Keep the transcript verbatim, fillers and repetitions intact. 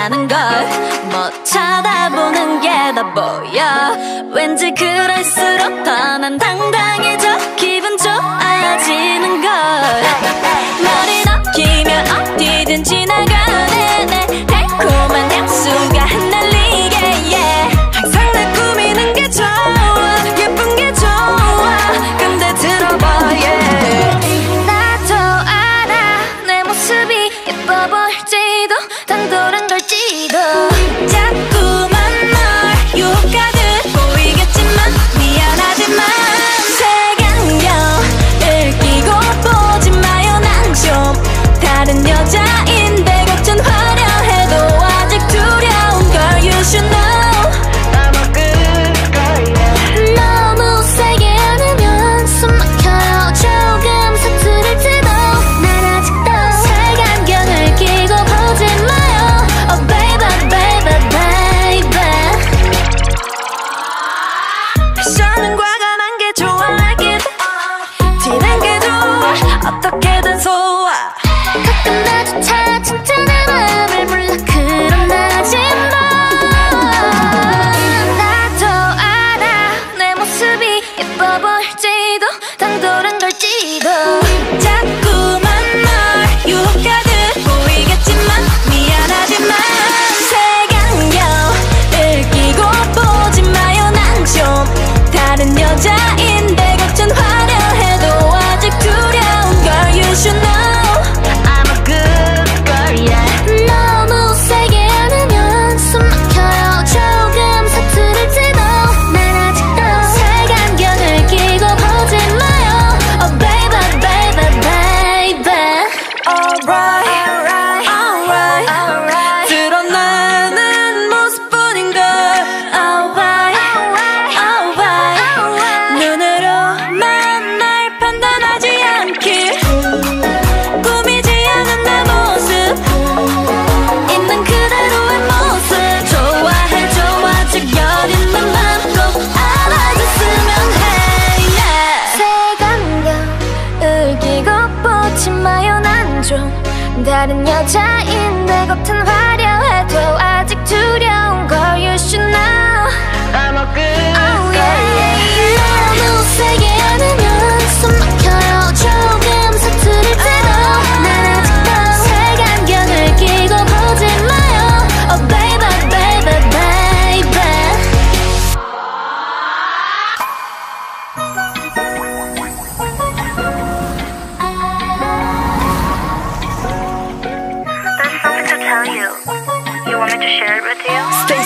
있다는 걸 뭐 쳐다보는 게 다 보여. 왠지 그럴수록 더 난 당당해져. 기분 좋아지는 걸. 머리 넘기면 어디든지 나가네. 내 달콤한 향수가 흩날리게 yeah. 항상 날 꾸미는 게 좋아. 예쁜 게 좋아. 근데 들어봐 yeah. 나도 알아 내 모습이 예뻐 보일지도 당돌한 걸지도. 자꾸만 널 유혹하듯 보이겠지만 미안하지만 색안경을 끼고 보지 마요. 난 좀 다른 여자인데 겉은 화려해도 아직 두려운 걸 you should know. I'm a good girl yeah. 너무 세게 안으면 숨 막혀요. 조금 서투를지도 난 아직도 색안경을 끼고 보지 마요. Oh baby baby baby. 패션은 과감한 게 좋아. like it. 티낸 게 좋아. 어떻게든 소화. 가끔 나조차 진짜 내 맘을 몰라. 그럼 나지만 나도 알아 내 모습이 예뻐 보일지도 당돌한 걸지도. 자꾸만 널 유혹하듯 보이겠지만 미안하지만 색안경을 끼고 보지 마요. 난 좀 다른 여자인데 겉은 화려해도 아직 두려운 걸 you should know. I'm a good girl yeah. 너무 세게 안으면 숨 막혀요. 조금 서투를지도 난 아직도 색안경을 끼고 보지 마요. Oh baby baby baby. Alright alright alright alright. 드러나는 모습뿐인걸. Alright alright. 눈으로만 날 판단하지 않길. 꾸미지 않은 내 모습 있는 그대로의 모습 좋아해줘. 아직 여린 내 맘 꼭 알아줬으면 해 yeah. 색안경을 끼고 보지 마요. 난 좀 다른 여자인데 겉은 화려해도 아직 두려운 걸 you should know. I'm a good oh, yeah. 너무 세게 안으면 숨 막혀요. 조금 서투를지도 난 아직도 색안경을 끼고 보지 마요. Oh baby baby baby. There's something to tell you. You want me to share it with you? Stay